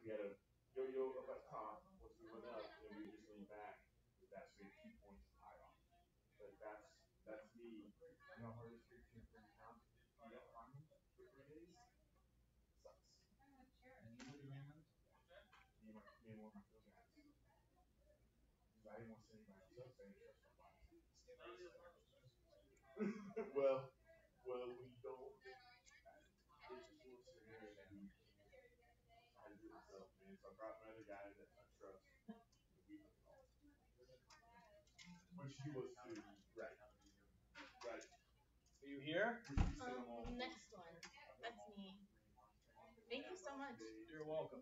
Are you here? Next one. That's me. Thank you so much. You're welcome.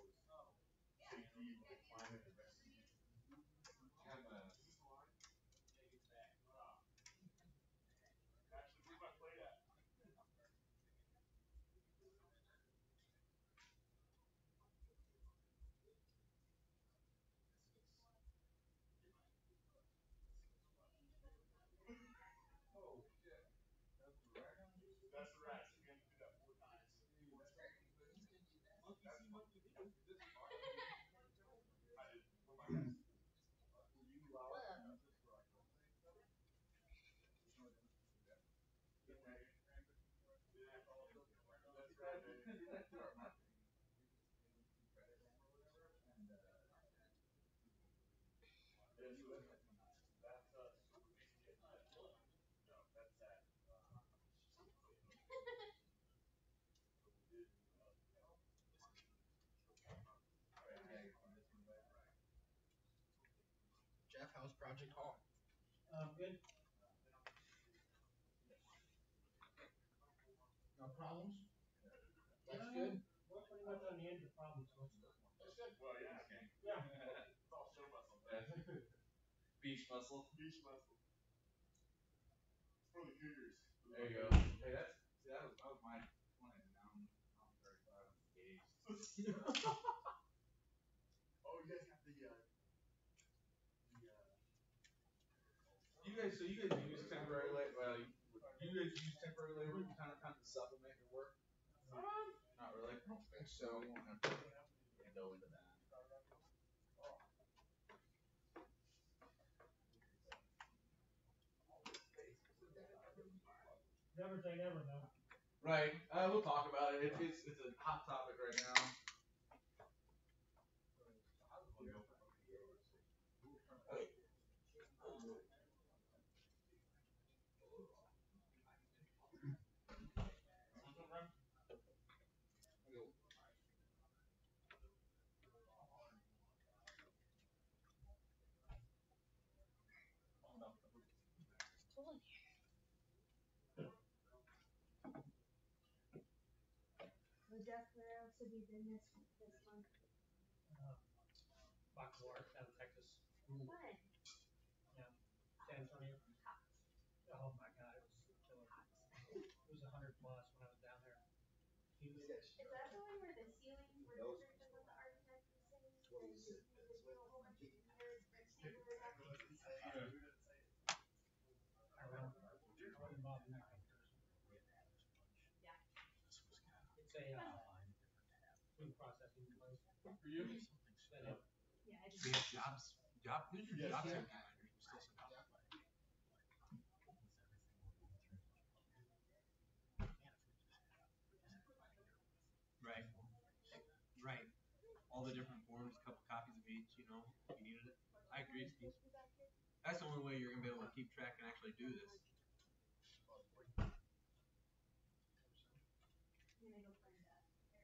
Jeff, how's Project Hall? Good. No problems? That's good. We're pretty much on the edge of problems. So That's good. yeah. Beach muscle. There you go. Hey, that was my 20, and now I'm 35. I'm engaged. You guys use temporary labor. Well, you guys use temporary labor to kind of supplement your work. Not really. I don't think so. We won't have to go into that. Never say never, though. Right. We'll talk about it. It's a hot topic right now. So Jeff, where else have you been this month? Bacalar, down in Texas. Fun. Yeah. San Antonio. Hot. Oh my God, it was killer. It was 100 plus when I was down there. Is that the one where the ceiling was different than what the architect was saying? And just needed to do a whole bunch of weird rectangular documents? I wasn't involved in that one. Yeah. It's a food processing place. For you? That it. Yeah, I just. Do you have who's your job center manager? You still send out? Right. Right. All the different forms, a couple copies of each, you know, if you needed it. I agree, Steve. That's the only way you're gonna be able to keep track and actually do this. I'm gonna go find that.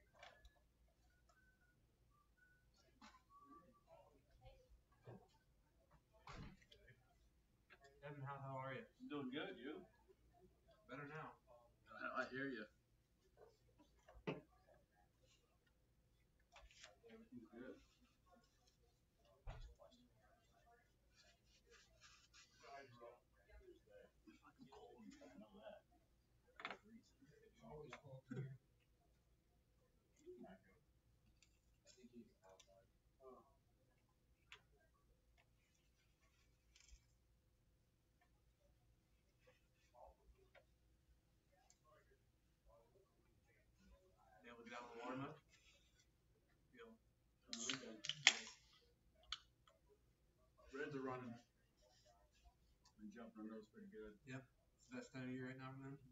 Evan, how are you? I'm doing good. You? Better now. I hear you. Everything's good. Always full of beer. jumping on those pretty good. It's the best time of year right now for them.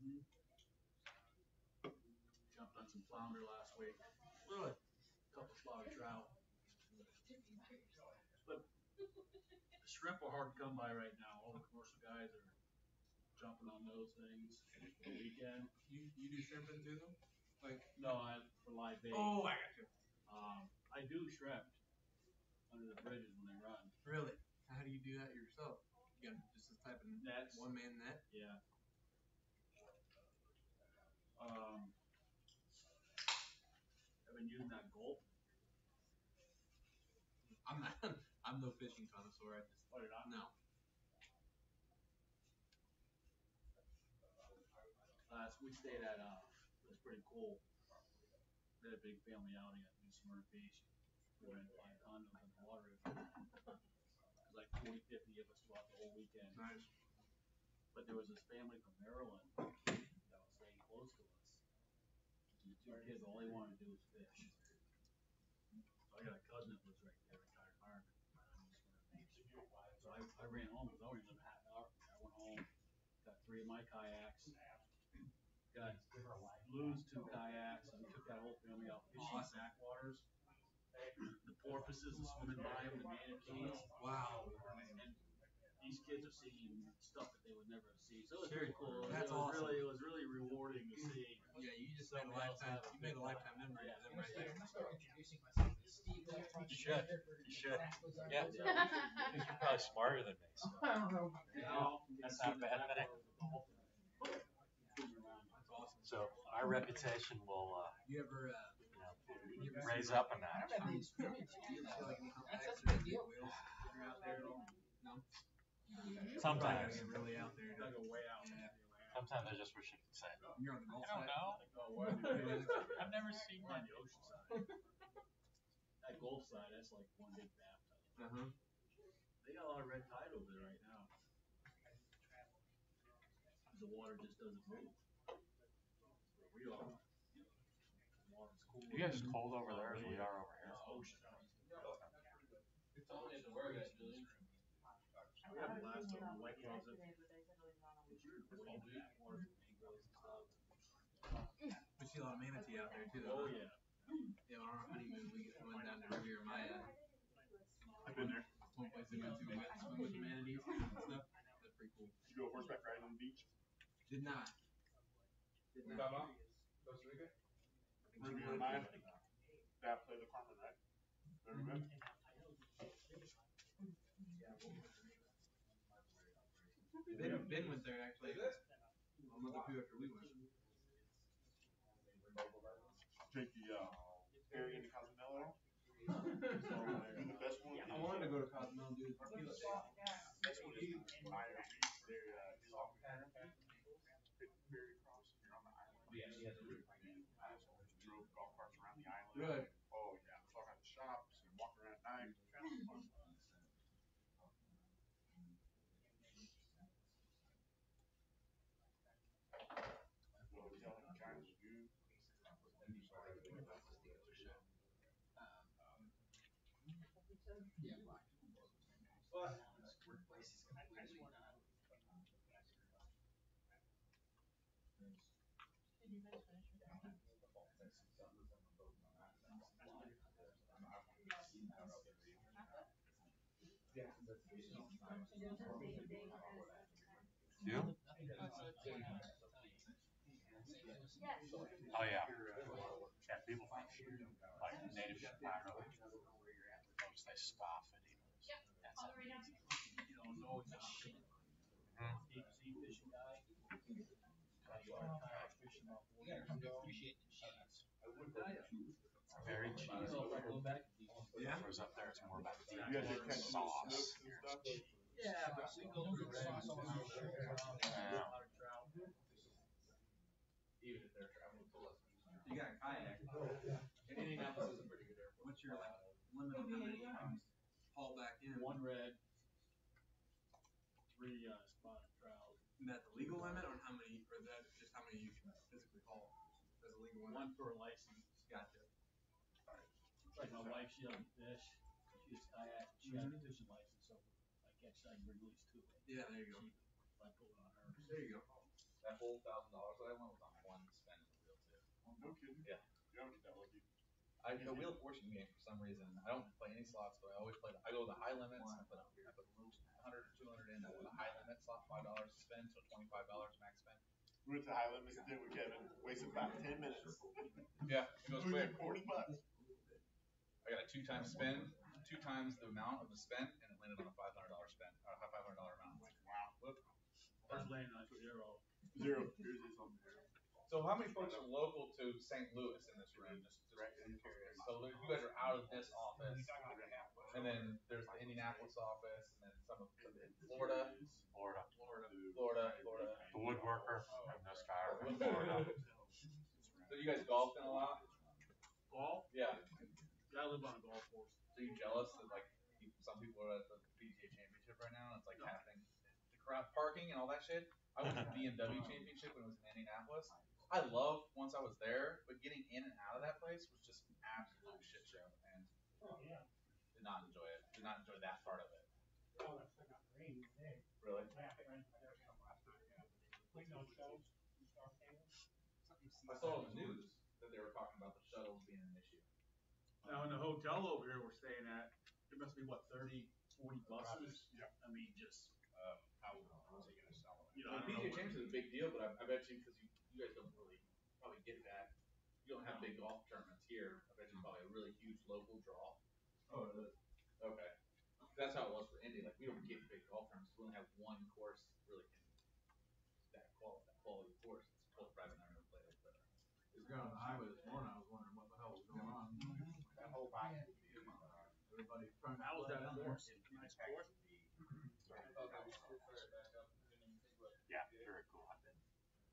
Jumped on some flounder last week. Really? Couple spotted trout. But the shrimp are hard to come by right now. All the commercial guys are jumping on those things for the weekend. You do shrimping too though? Like No, for live bait. Oh, I got you. I do shrimp under the bridges when they run. Really? How do you do that yourself? You got just this type of Nets. one man net? Yeah. I've been using that gulp. I'm no fishing connoisseur. I just You're not? no. We stayed at it was pretty cool. We had a big family outing at New Smyrna Beach. We rented 5 condos in the water. It was like 40, 50 of us throughout the whole weekend. Nice. But there was this family from Maryland that was staying close to us. And the 2 kids, all they wanted to do was fish. So I got a cousin that lives right there, retired fireman, right on New Smyrna Beach. So I ran home because I only lived a half hour. I went home, got 3 of my kayaks, got Lou's 2 kayaks, and we took that whole family out fishing backwaters. The porpoises are swimming by them, the manatees. Wow. And these kids are seeing stuff that they would never see. So it was Sure. pretty cool. That's it was awesome. It was really rewarding to see. Yeah, you just made a lifetime. You made a lifetime memory of them right there. I'm gonna start introducing myself as Steve. You should. You should. Yeah. You're probably smarter than me. So. I don't know. That's not a bad thing. That's awesome. So our reputation will, You ever raise up a I notch. don't have the experience to do that. feel like any That's a big deal. whales if you're out there at all? No. Sometimes. Get really out there. Gotta go way out. Yeah. Sometimes I just wish you could say. When you're on the golf I don't side. know. I've never seen On one. the ocean side. That Gulf side, that's like one big bathtub. They got a lot of red tide over there right now. The water just doesn't move. Where we are, the water's cool. You guys cold over there as we are over here. It's ocean. It's only at the word that Julian. We had a blast over in White Closet. It's weird. It's all big water, mangoes and stuff. We see a lot of manatee out there too. Oh yeah. Yeah, on our honeymoon we went down to Riviera Maya. I've been there. One place we went to, we went to swim with the manatees and stuff. That's pretty cool. Did you go horseback riding on the beach? Did not. Did Talking not. about Costa Rica? Riviera Maya. That played the Carmen, right? Very good. Ben went there actually. A month or 2 after we went. Take the ferry into Cozumel. So do the best one. I wanted to go to Cozumel and do the tequila day. Best one is Maya Beach. There is ferry cross. You're on the island. Drove golf carts around the island. Really? Oh yeah, there's all kinds of shops and walking around at night. Giant lagoon. You? Oh yeah. Yeah, people fish. Like native Chicago. Notice they scoff at even. That's All the way down. You don't know it's a deep sea fishing guy. You are kayak fishing about 4 years ago. very cheesy. Yeah. Whereas up there, it's more about the You guys did catch some sauce. snooks and stuff? Yeah, but we go through sauce on our Yeah. Even if they're traveling to less. You got a kayak. And Indianapolis is a pretty good airport. What's your like limit on how many you can haul back in? 1 red, 3 spotted trout. Is that the legal limit, or how many, or is that just how many you can physically haul? That's a legal limit. 1 per license. Gotcha. Like my wife, she doesn't fish. She used kayak. She has a fishing license, so I catch, I can bring at least 2. Yeah, there you go. like going on hers. There you go. That whole $1,000 that I went was on one spin in the wheel too. No kidding. Yeah. You haven't get that lucky. The Wheel of Fortune game for some reason. I don't play any slots, but I always play. I go with the high limits. I put 100 or 200 in with a high limit slot, $5 to spend, so $25 max spend. We went to high limits and did with Kevin. Wasted about 10 minutes. Yeah, it goes We quick. made $40. I got a 2 times spend, 2 times the amount of the spend, and it landed on a $500 spend, or a $500 amount. I'm like, wow. Whoop. First lane, I put 0. Zero. Here's his on there. So how many folks are local to St. Louis in this room? Just curious. So you guys are out of this office, and then there's the Indianapolis office, and then some of Florida. The woodworker and this guy are from Florida. So you guys golfing a lot? Golf? Yeah. Yeah, I live on a golf course. So you jealous that like some people are at the PGA Championship right now, and it's like happening, the crowd parking and all that shit. I went to the BMW Championship when it was in Indianapolis. I loved once I was there, but getting in and out of that place was just an absolute shit show, and did not enjoy it. Did not enjoy that part of it. Really? I saw on the news that they were talking about the shuttles being an issue. Now, in the hotel over here we're staying at, there must be, what, 30, 40 buses? Yeah. I mean, just, How was he gonna sell it? you know, I The don't know. PGA Championship is a big deal, but I bet you, because you guys don't really probably get that. You don't have big golf tournaments here. I bet you probably a really huge local draw. Oh, it is. Okay. That's how it was for Indy. Like, we don't get big golf tournaments. We only have one course really in that quality course. It's called private. I never played it, but Just got on the highway this morning, I was wondering what the hell was going on. That whole back. Everybody trying to. How was that down course? there. Nice course? Yeah, very cool. I've been.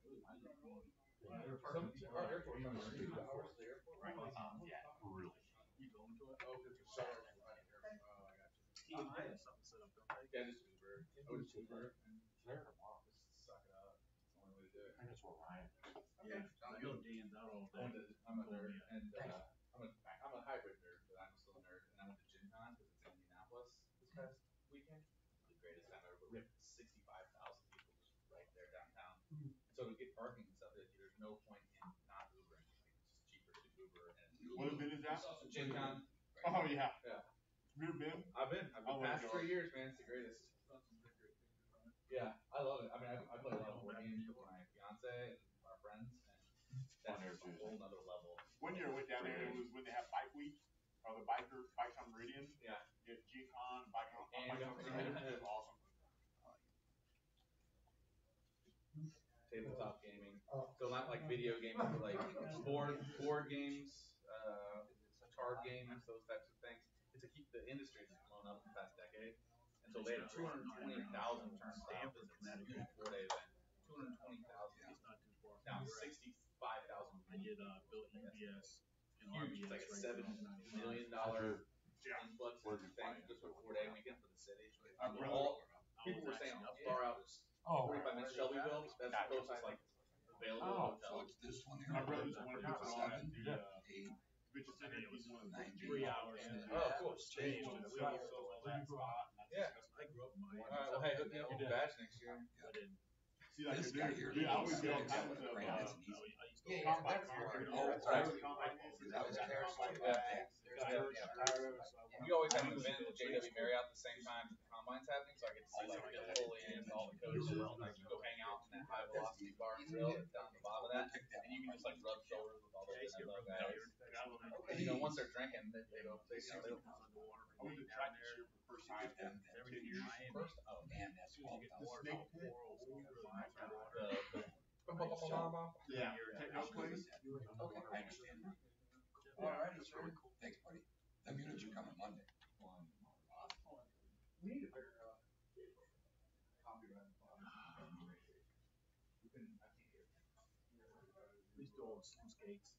our airport comes 2 hours to the airport. Yeah, really. You going to it? Oh, because it's so. Oh, I got you. T&I has something set up, don't they? Yeah, just Uber. I would just Uber and There tomorrow. just suck it up. It's the only way to do it. I think it's where Ryan. Yeah. I know Dan's out all day. I'm a nerd, and I'm a hybrid nerd, but I'm still a nerd. And I went to Gen Con because it's in Indianapolis this past weekend. The greatest time ever. We had 65,000 people just right there downtown. And so to get parking and stuff, there's no point in not Ubering. Like, it's just cheaper to Uber. And What event is that? Gen Con. Oh, yeah. Yeah. You've been? I've been Oh, past my God. 3 years, man. It's the greatest. Yeah, I love it. I mean, I play a lot of board games with my fiance and our friends, and that's just a whole nother level. One year I went down there, it was when they had Bike Week, or the Bikes on Meridian. Yeah. You had G-Con, Bikes on And- Meridian. It was awesome. Tabletop gaming. So not like video games, but like board games, card games, those types of things. The industry has blown up in the past decade. And so they had 220,000 turnstiles in a 4-day event. 220,000. It's not too far. Now 65,000. I get built UPS and Huge. It's RBS like a right $7 there. million influx in thing just for a 4-day weekend for the city. My brother- All I people was were saying actually up far there. out is Oh. 45 minutes Shelbyville. That's the closest like available hotel. This one here. My brother's the one who puts it on at the, 8, Bitches Center. He's one of the 9, 3 hours. Oh, cool. Changed and we all sold all that spot. Yeah. I grew up in my. Well, hey, hook me up with a badge next year. I didn't. See, like, This guy here. dude, I always get all is kinds of, Brandon, it's an I easy. used to. Yeah, combine that's cars. right. Oh, that's right. That was Harris like Yeah. that. We always have an event at JW Marriott at the same time the combine's happening, so I get to see like the fully in all the coaches, and like you go hang out in that high velocity bar and grill that's down at the bottom of that, and you can just like rub shoulders with all those NFL guys. And you know, once they're drinking, they don't. I went to track this year for the first time in 10 years. First, oh Man, that's The 12,000. snake pit. Yeah. Techno place. Okay, I understand now. Alrighty, sir. Thanks, buddy. Them units are coming Monday. We need a better, copyright. We stole some skates.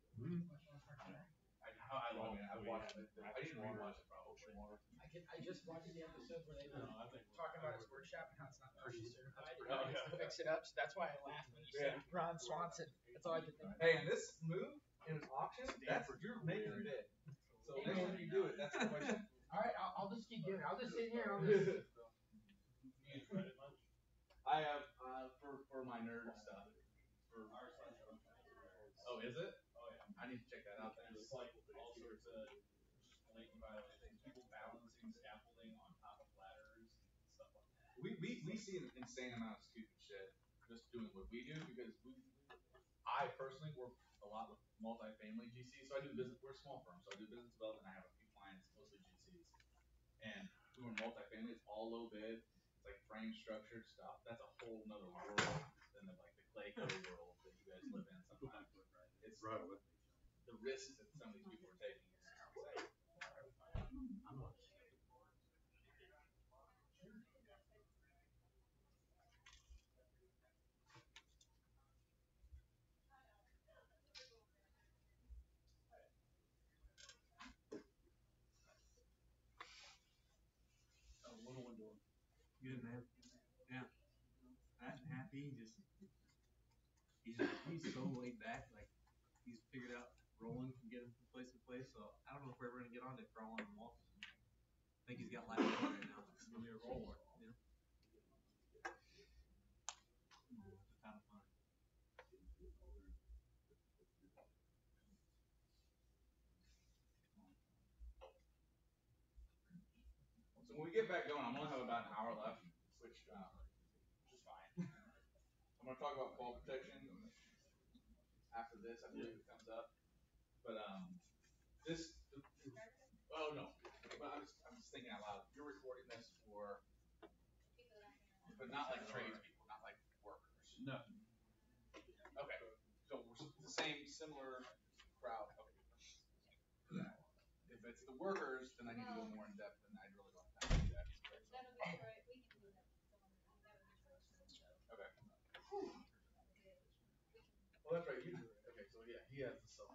I love it. I watched it. I didn't rewatch it probably. I just watched the episode where they were talking about his workshop and how it's not pretty certified. Oh, and he yeah. has to fix it up, so that's why I laughed when you said Ron Swanson. That's all I could think of. Hey, and this move in an auction, that's you're making a bid. So next time you do it, that's the question. All right, I'll just keep doing it. I'll just sit here. I'll just. I I have for my nerd stuff. For oh, is it? Oh yeah. I need to check that out. Then. There's like all sorts of just blatant violations. People balancing scaffolding on top of ladders and stuff like that. We see an insane amount of stupid shit just doing what we do because I personally work a lot with multifamily GCs, so I do business. We're a small firm, so I do business development. I have a few clients, mostly GCs, and doing multifamily, it's all low bid. It's like frame structured stuff. That's a whole nother world than the Clayco world that you guys live in sometimes. It's Right with the risks that some of these people are taking is insane. I'm not. A little one doing. Good man. Yeah. Fat and happy. He's so laid back. Like he's figured out rolling can get him from place to place. So I don't know if we're ever gonna get on to crawling on the wall. I think he's got life right now. It's gonna be a roller. Yeah. It's a ton of fun. So when we get back going, I'm gonna have about an hour left, which is fine. I'm gonna talk about fall protection after this. I believe it comes up, but this. Oh no, but I'm just thinking out loud. You're recording this for, but not like tradespeople, not like workers. No. Okay, so we're the same, similar crowd. Okay. If it's the workers, then I need to go more in depth, and I really don't have to do that. That'll be right, we can do that. Okay. Well, that's right. Okay, so yeah, he has the song.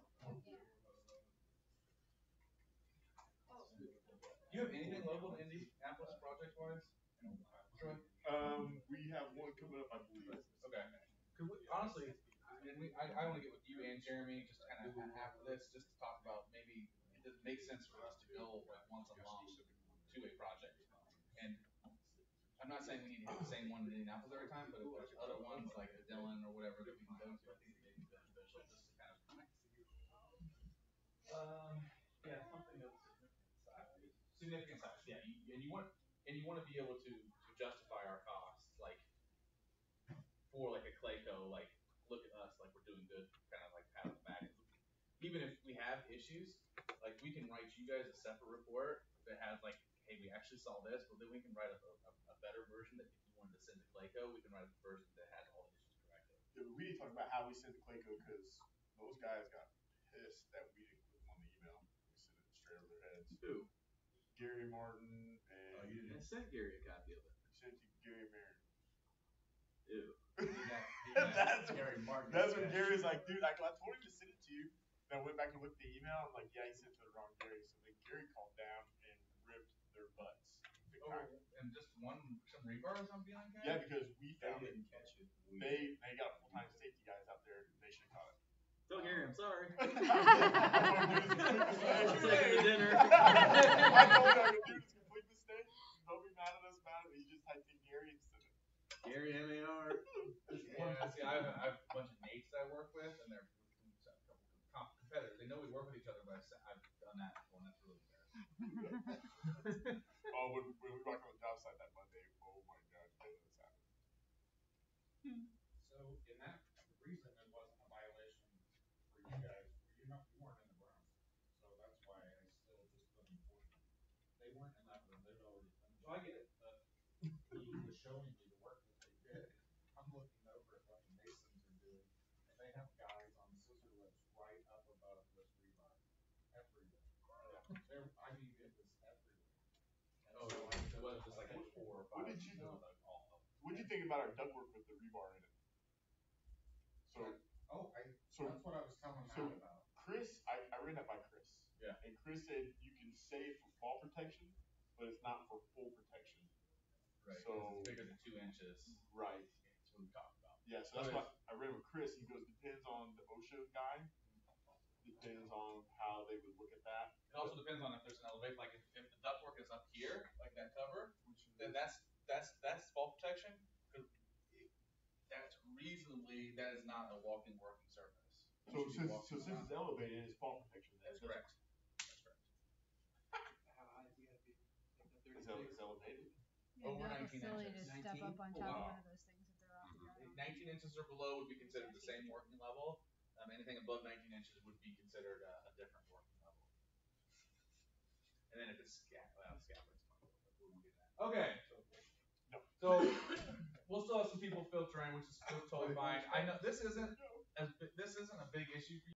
Do you have anything local to Indianapolis project-wise? Troy? We have one coming up, I believe. Okay. Honestly, I want to get with you and Jeremy just kind of after this, just to talk about maybe it makes sense for us to go like once a month to a project. And I'm not saying we need to hit the same one in Indianapolis every time, but if there's other ones like the Dillon or whatever that we can go to, I think it may be beneficial just to kind of. Yeah, something that's Significant size, yeah. And you want to be able to justify our costs, like for like a Clayco, like look at us, like we're doing good, kind of like pat on the back. Even if we have issues, like we can write you guys a separate report that has like, hey, we actually saw this, but then we can write a better version that if you wanted to send to Clayco, we can write a version that has all the issues corrected. Yeah, we need to talk about how we sent the Clayco because those guys got pissed that we didn't include them on the email. We sent it straight over their heads. Who? Gary Martin and. Oh, you didn't send Gary a copy of it. Sent to Gary Marin. Ew. That's Gary Martin. That's when Gary's like, dude, I told him to send it to you. And I went back and looked at the email. I'm like, yeah, he sent it to the wrong Gary. So then Gary called down and ripped their butts. Oh, and just some rebars on feeling kind? Yeah, because we found it. Didn't catch it. They got full-time safety guys out there. They should have caught it. Tell Gary I'm sorry. All I'm gonna do is complete mistake. Taking the dinner. I told him I could do this complete mistake. Don't be mad at us about it. He just typed in Gary and sent it. Gary MAR. Yeah, see, I have a bunch of mates that I work with, and they're competitors. They know we work with each other, but I've done that before, and that's really embarrassing. Oh, when we walked on the job site that Monday, oh my God, that happened. So in that reason, it wasn't a violation for you guys. You weren't in the room, so that's why I still just couldn't enforce them. They weren't in that room. They'd already finished. So I get it. He was showing me the work that they did. I'm looking over at what the Masons are doing, and they have guys on scissor lifts right up above this rebar everywhere. I mean, it was everywhere. Oh, so it wasn't just like 4 or 5. What did you know? What did you think about our ductwork with the rebar in it? So, That's what I was telling Matt about. Chris, I ran that by Chris. Yeah. And Chris said you can save for fall protection, but it's not for full protection. Right. So it's bigger than 2 inches. Right. That's what we talked about. Yeah, so that's what I ran with Chris. He goes, depends on the OSHA guy. Depends on how they would look at that. It also depends on if there's an elevation. Like if the ductwork is up here, like that cover, then that's fall protection. Because that is not a walking working surface. You So should be since walking it's around. elevated, it's fall protection. That's correct. That's correct. How high do you have to be? Is it's elevated? Yeah, Over that'd 19 be silly inches. to step 19? up on Oh, top wow. of one of those things if they're off the ground. 19 inches or below would be considered the same working level. Anything above 19 inches would be considered a different working level. And then if it's scaffolding's fine. We won't get that. Okay. So we'll still have some people filtering, which is totally fine. I know this isn't a big issue for you.